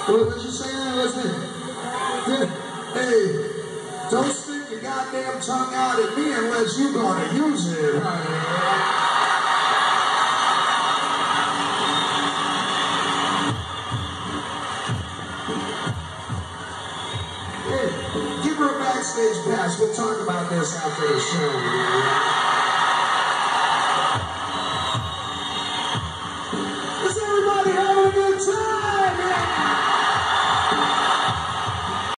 What you saying? Listen. Hey, don't stick your goddamn tongue out at me unless you're gonna use it. Hey, give her a backstage pass. We'll talk about this after the show.